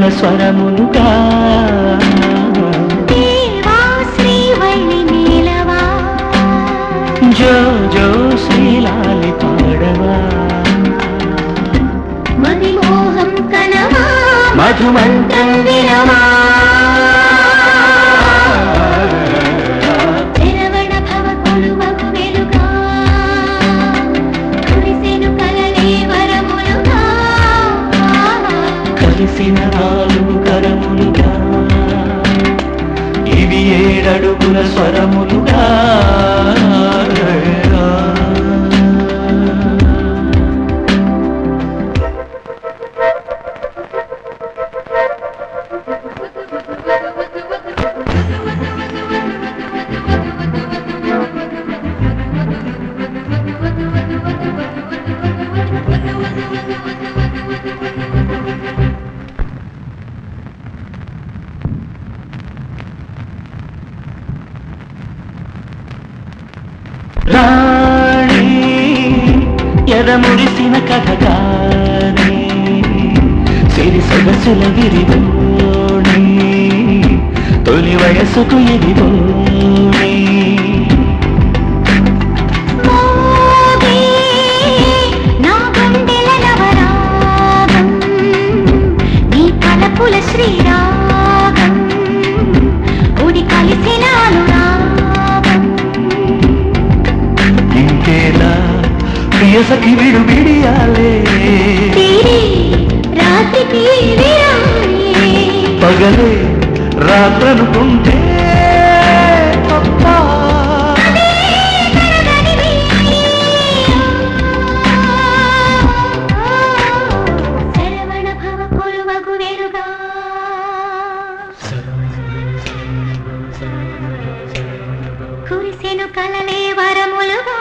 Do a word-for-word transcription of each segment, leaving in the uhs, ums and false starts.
స్వరములుగా దేవా శ్రీవల్లి నీలవా జో జో శ్రీలాలి పాడవా మది మోహం కనవా మధుమంత్రం వినవా శరవణ భవ కొలువకు వెలుగా కురిసెను కలలే వరములుగా కలిసిన నాలుగు కరములుగా ఇవి ఏడడుగుల స్వరములుగా రాణి ఎరమురిసిన కథగాని సిరి సొగసుల విరిబోణి తొలి వయసుకు ఎదిబోణి నా గుండెల నవరాగం నీ తలపుల శ్రీరాగం ఉడి కలిసిన అనురాగం ఇంకేలా ప్రియ సఖి విడు విడియాలే రాత్రికి పగలే రాత్రనుకుంటే తప్ప శరవణ భవ కొలువగు వెలుగా కురిసెను కలలే వరములుగా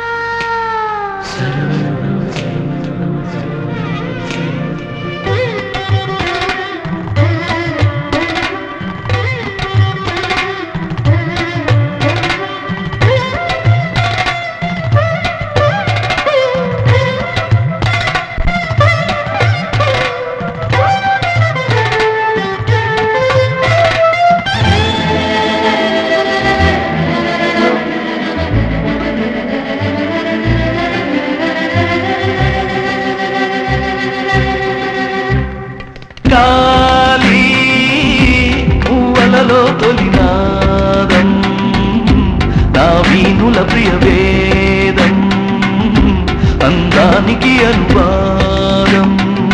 గాలి పువ్వలలో తొలినాదం నా వీణుల ప్రియ వేదం అందానికి అనువాదం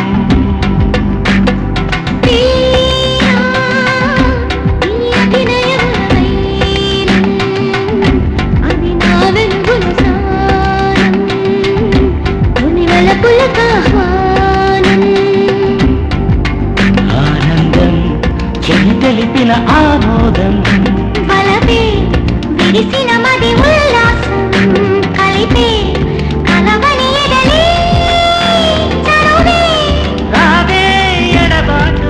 ఆనందం చెయ్యి తెలిపిన ఆమోదం వలపే విరిసిన మది ఉల్లాసం కలిపే కలవని ఎడలే చనువే రావే ఎడబాటు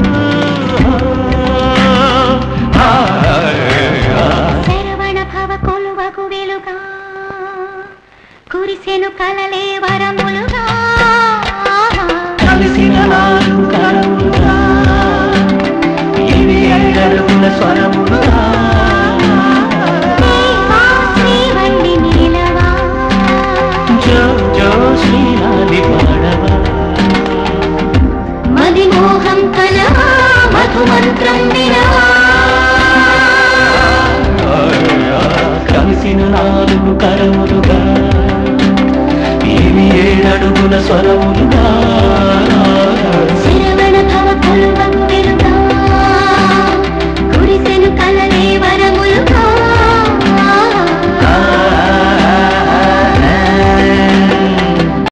శరవణ భవ కొలువకు వెలుగా కురిసెను కలలే వరములుగా కలిసిన నాలుగు కరములుగా ఇవి ఏడడుగుల స్వరములుగా దేవా శ్రీవల్లి నీలవా జో జో శ్రీలాలి పాడవా మది మోహం కలవా మధుమంత్రం వినవా కలిసిన నాలుగు కరములుగా ఇవి ఏడడుగుల స్వరములుగా